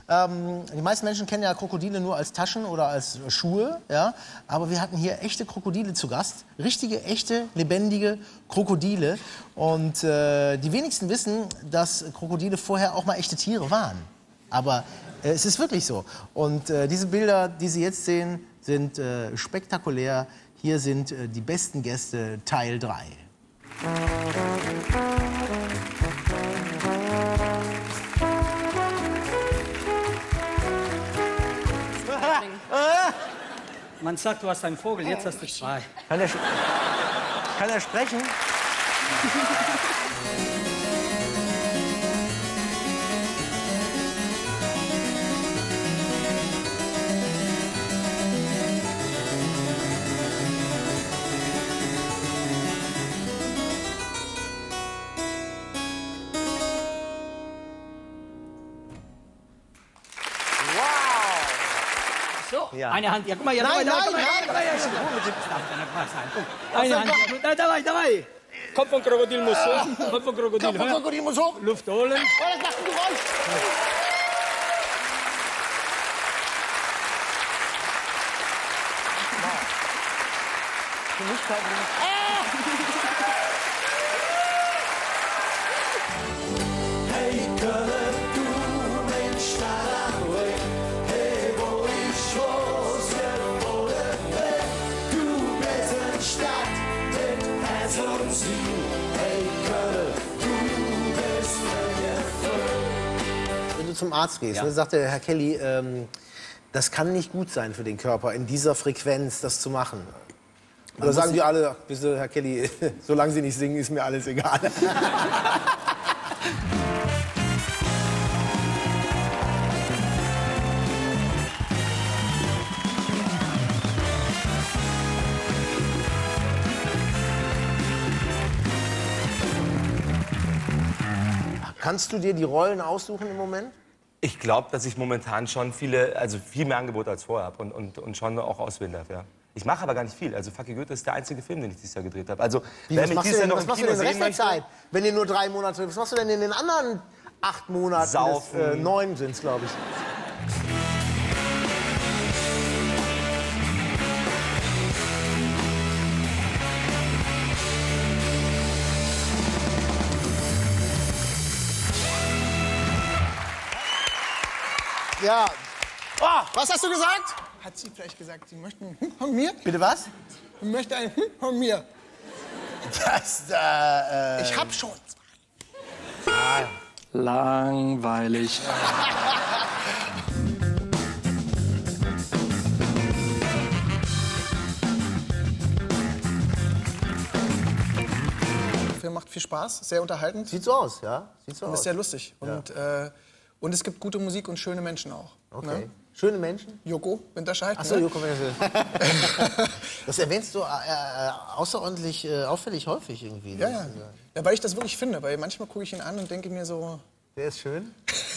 Die meisten Menschen kennen ja Krokodile nur als Taschen oder als Schuhe. Ja? Aber wir hatten hier echte Krokodile zu Gast. Richtige, echte, lebendige Krokodile. Und die wenigsten wissen, dass Krokodile vorher auch mal echte Tiere waren. Aber es ist wirklich so. Und diese Bilder, die Sie jetzt sehen, sind spektakulär. Hier sind die besten Gäste, Teil 3. Man sagt, du hast einen Vogel, jetzt hast du zwei. Kann er sprechen? Ja. Eine Hand, ja, guck mal, ja, Nein, dabei. Eine Hand, ja, dabei. Kopf von Krokodil muss hoch. Kopf von Krokodil muss hoch. Luft holen. Oh, das macht ein Geräusch. Für mich Wenn du zum Arzt gehst, dann sagt der Herr Kelly, das kann nicht gut sein für den Körper, in dieser Frequenz das zu machen. Oder sagen die alle, bitte, Herr Kelly, solange Sie nicht singen, ist mir alles egal. Kannst du dir die Rollen aussuchen im Moment? Ich glaube, dass ich momentan schon viel mehr Angebote als vorher habe und schon auch auswählen darf, ja. Ich mache aber gar nicht viel. Also Fucky Goethe ist der einzige Film, den ich dieses Jahr gedreht habe. Also, was machst du denn den Rest der Zeit? Wenn ihr nur 3 Monate... Was machst du denn in den anderen 8 Monaten? Saufen. 9 sind es, glaube ich. Ja. Oh, was hast du gesagt? Hat sie vielleicht gesagt, sie möchten von mir? Bitte was? Sie möchte ein von mir. Das, Ich hab schon. Langweilig. Der Film macht viel Spaß, sehr unterhaltend. Sieht so aus, ja? Sieht so Und aus. ist sehr lustig. Ja. Und es gibt gute Musik und schöne Menschen auch. Okay. Ne? Schöne Menschen? Joko Winterscheid. Achso, ne? Joko Winterscheid. Das erwähnst du außerordentlich auffällig häufig irgendwie. Ja, ja. Ja, weil ich das wirklich finde. Weil manchmal gucke ich ihn an und denke mir so... Der ist schön.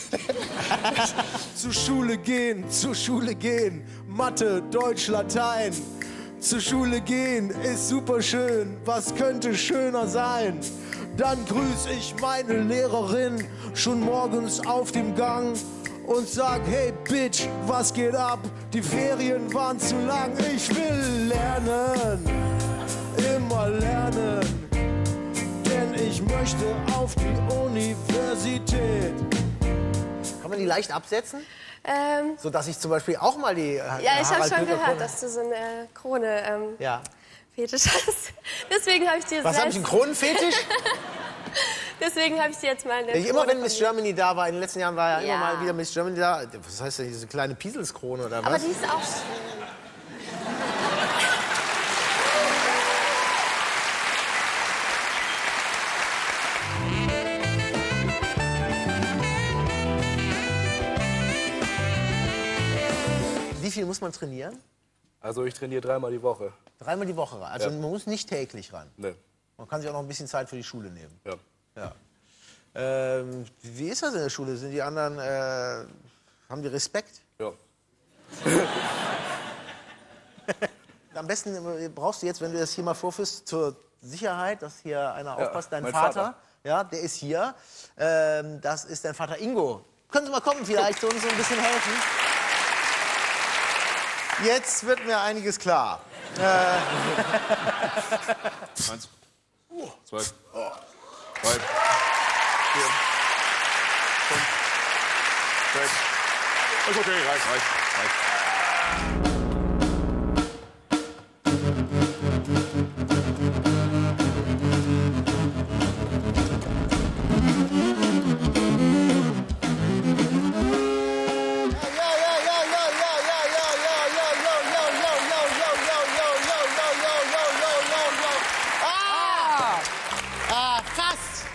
Zur Schule gehen, Mathe, Deutsch, Latein. Zur Schule gehen ist super schön, was könnte schöner sein? Dann grüß ich meine Lehrerin schon morgens auf dem Gang und sag, hey Bitch, was geht ab? Die Ferien waren zu lang, ich will lernen, immer lernen, denn ich möchte auf die Universität. Kann man die leicht absetzen? So dass ich zum Beispiel auch mal die ja, ich habe schon gehört, dass du so eine Krone ja. Fetisch hast. Deswegen habe ich dir jetzt... Was habe ich, einen Kronenfetisch? Deswegen habe ich dir jetzt mal eine Immer wenn Miss Germany da war, in den letzten Jahren war ja immer mal wieder Miss Germany da. Was heißt denn diese kleine Pieselskrone oder was? Aber die ist auch schön. Wie viel muss man trainieren? Also ich trainiere 3-mal die Woche. 3-mal die Woche? Also man muss nicht täglich ran? Nee. Man kann sich auch noch ein bisschen Zeit für die Schule nehmen? Ja. Ja. Wie ist das in der Schule? Sind die anderen, haben die Respekt? Ja. Am besten brauchst du jetzt, wenn du das hier mal vorführst, zur Sicherheit, dass hier einer aufpasst, dein mein Vater. Ja, der ist hier. Das ist dein Vater Ingo. Können Sie mal kommen vielleicht und uns so ein bisschen helfen? Jetzt wird mir einiges klar. 1, 2, 3, 4, 5, 6. Ist okay, reicht. Fast!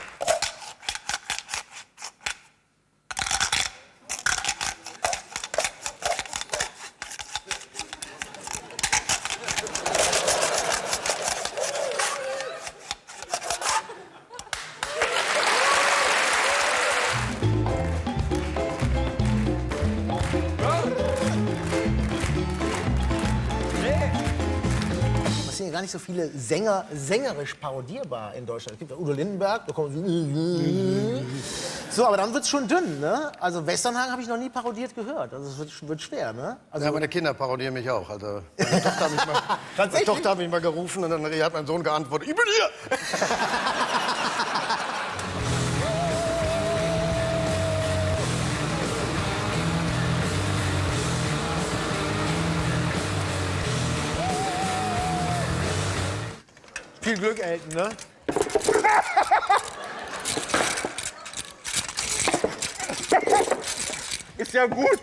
Es sind ja gar nicht so viele Sänger sängerisch parodierbar in Deutschland. Es gibt ja Udo Lindenberg, da kommen so, aber dann wird es schon dünn, ne? Also Westernhagen habe ich noch nie parodiert gehört. Also es wird schwer, ne? Also Ja, meine Kinder parodieren mich auch. Also, meine Tochter hat mich mal gerufen und dann hat mein Sohn geantwortet, ich bin hier! Viel Glück, Elton, ne? Ist ja gut!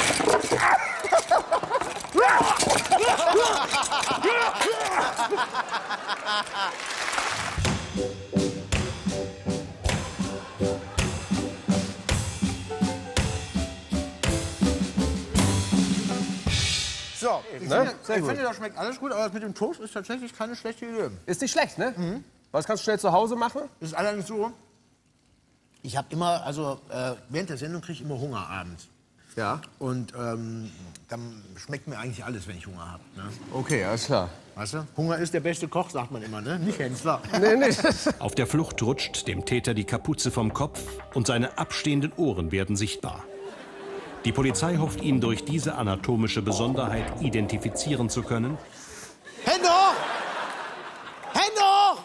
So, ich Ne? finde, das schmeckt alles gut, aber das mit dem Toast ist tatsächlich keine schlechte Idee. Ist nicht schlecht, ne? Was kannst du schnell zu Hause machen? Das ist allerdings so, ich habe immer, also während der Sendung kriege ich immer Hunger abends. Ja. Und dann schmeckt mir eigentlich alles, wenn ich Hunger habe. Ne? Okay, alles klar. Weißt du? Hunger ist der beste Koch, sagt man immer, ne? Nicht Hensler. Nee. Auf der Flucht rutscht dem Täter die Kapuze vom Kopf und seine abstehenden Ohren werden sichtbar. Die Polizei hofft, ihn durch diese anatomische Besonderheit identifizieren zu können. Hände hoch! Hände hoch!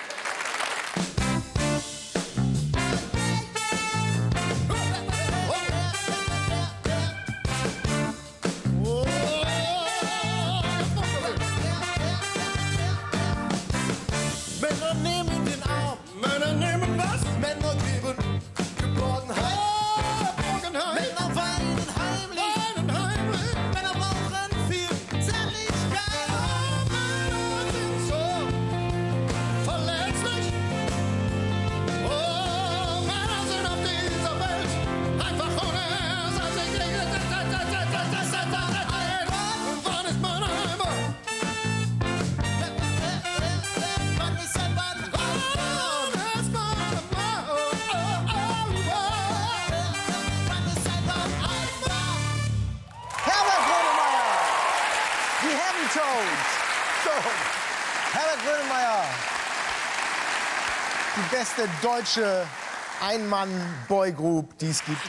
Männer nehmen den Arm. Männer nehmen was? Männer geben Geborgenheit. Männer weinen heimlich. Männer brauchen viel Zärtlichkeit. Männer sind so verletzlich. Oh, Männer sind auf dieser Welt einfach unersetzlich. Und wann ist man einmal? Herbert Grönemeyer! Die Heavy Tones! Herbert Grönemeyer! Die beste deutsche Ein-Mann-Boygroup, die es gibt.